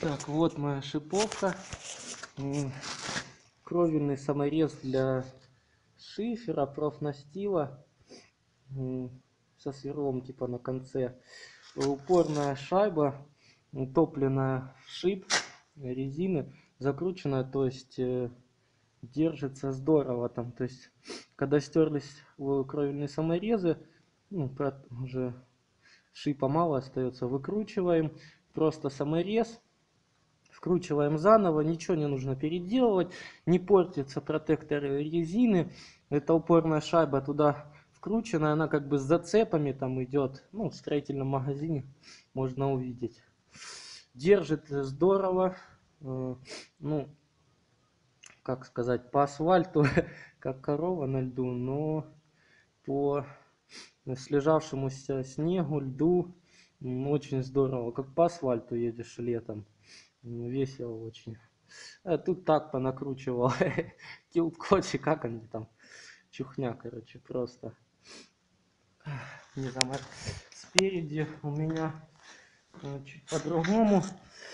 Так, вот моя шиповка. Кровельный саморез для шифера, профнастила. Со сверлом типа на конце. Упорная шайба, утопленная в шип резины, закрученная, то есть держится здорово там. То есть когда стерлись кровельные саморезы, уже шипа мало остается, выкручиваем просто саморез, вкручиваем заново, ничего не нужно переделывать, не портится протектор резины. Это упорная шайба туда вкручена, она как бы с зацепами там идет, ну, в строительном магазине можно увидеть. Держит здорово, ну, как сказать, по асфальту, как корова на льду, но по слежавшемуся снегу, льду, очень здорово, как по асфальту едешь летом, весело очень. А тут так понакручивал, килткочи, как они там, чухня, короче, просто. Не знаю, спереди у меня чуть по-другому,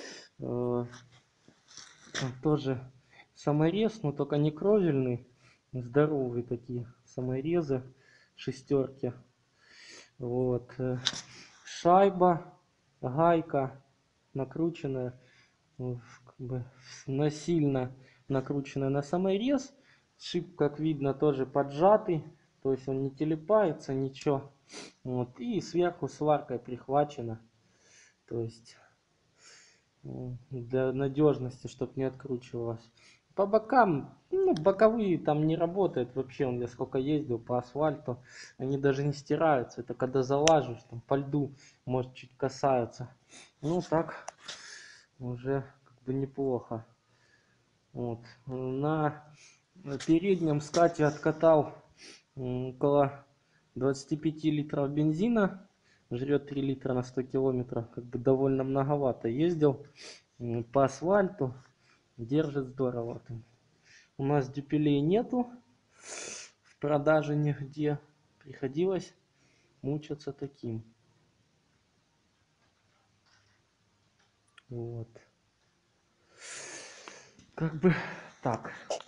тоже саморез, но только не кровельный, здоровые такие саморезы, шестерки. Вот, шайба, гайка накрученная, как бы насильно накрученная на саморез. Шип, как видно, тоже поджатый, то есть он не телепается, ничего. Вот, и сверху сваркой прихвачено, то есть для надежности, чтобы не откручивалось. По бокам, ну, боковые там не работают вообще. Я сколько ездил по асфальту, они даже не стираются. Это когда залаживаешь, там по льду, может, чуть касаются. Ну, так уже как бы неплохо. Вот. На переднем скате откатал около 25 литров бензина. Жрет 3 литра на 100 километров. Как бы довольно многовато ездил по асфальту. Держит здорово. У нас дюпелей нету в продаже нигде. Приходилось мучиться таким. Вот. Как бы так.